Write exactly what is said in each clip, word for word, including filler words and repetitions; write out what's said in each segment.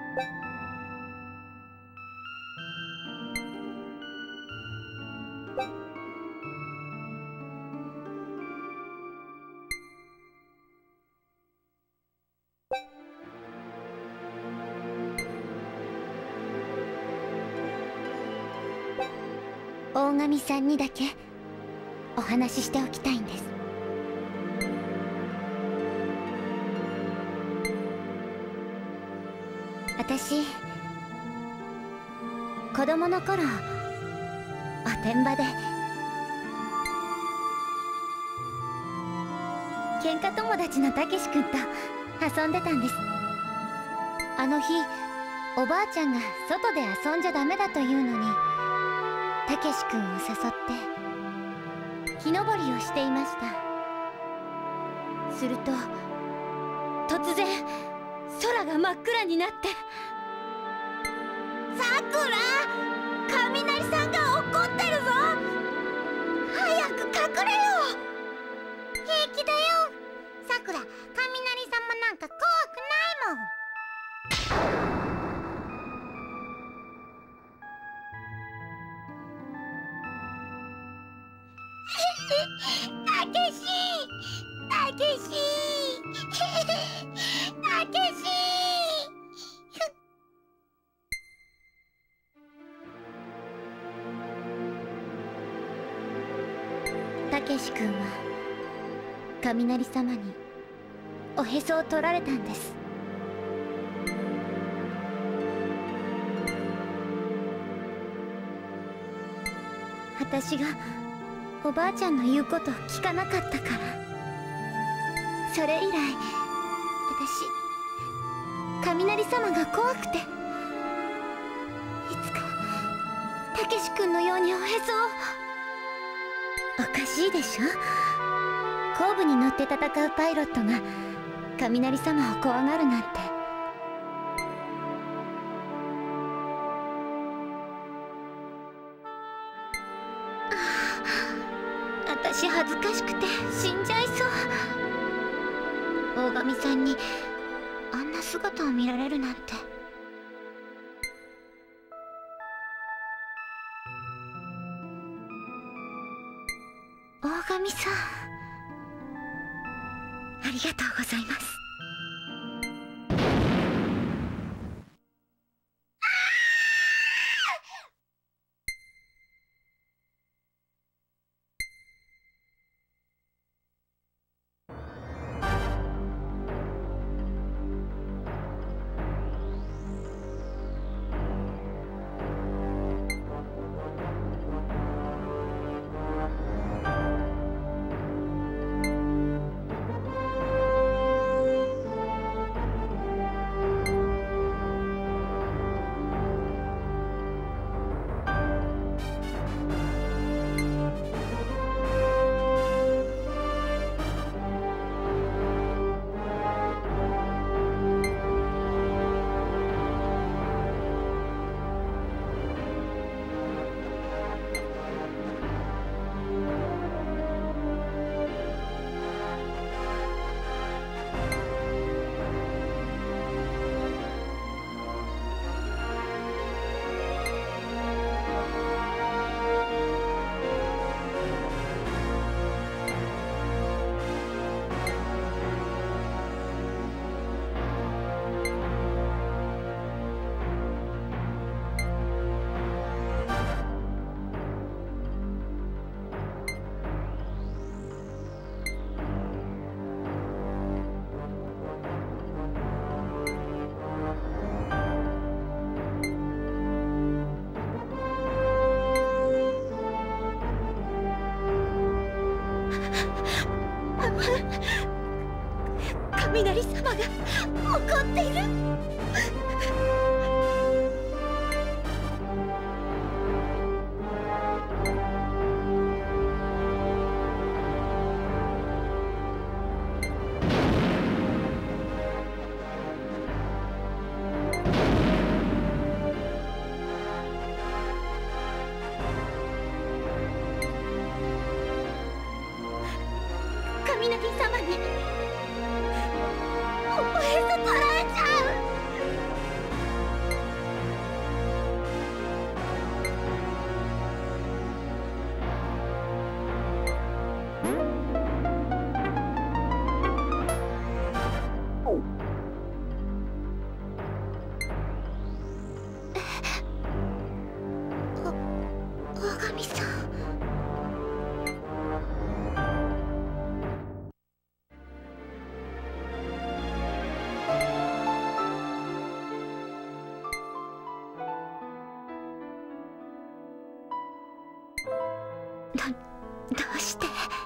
大神さんにだけお話ししておきたいんです。私、子供の頃おてんばで喧嘩友達のたけし君と遊んでたんです。あの日おばあちゃんが外で遊んじゃダメだというのに、たけし君を誘って木登りをしていました。すると突然空が真っ暗になって、さくら、雷さんが怒ってるぞ、早く隠れよ。平気だよさくら、雷さんもなんか怖くないもん。たけしたけしたけしたけし君は雷様におへそを取られたんです。私がおばあちゃんの言うことを聞かなかったから。それ以来私、雷様が怖くて、いつかたけし君のようにおへそを。おかしいでしょ。後部に乗って戦うパイロットが雷様を怖がるなんて。私恥ずかしくて死んじゃいそう。大神さんにあんな姿を見られるなんて。大神さん、ありがとうございます。雷様が怒っている。雷様におへそ取られちゃう。 神さん。ど、どうして？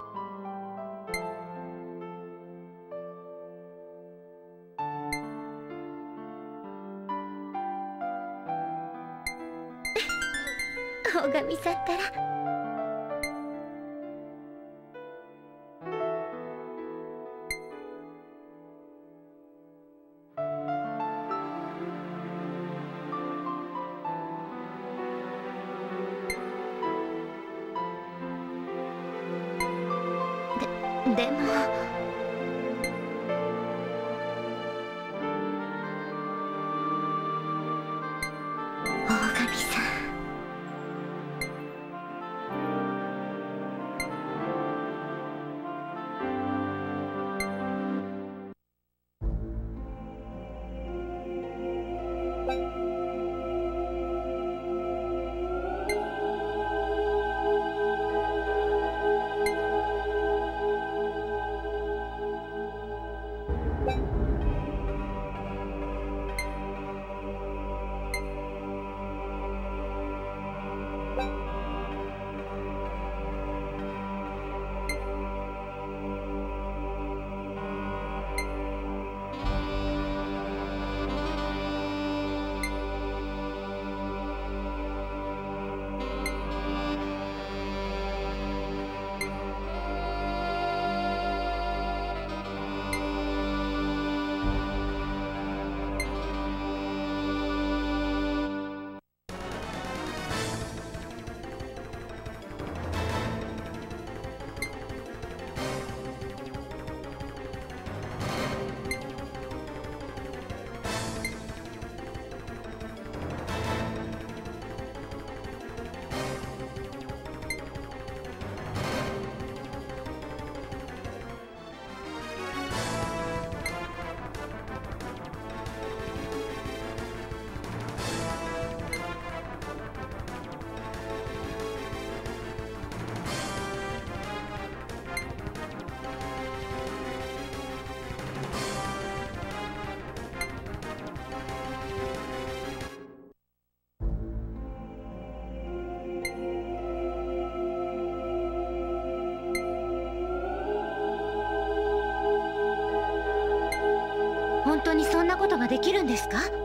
大神さんったら。で、でも大神さん。本当にそんなことができるんですか？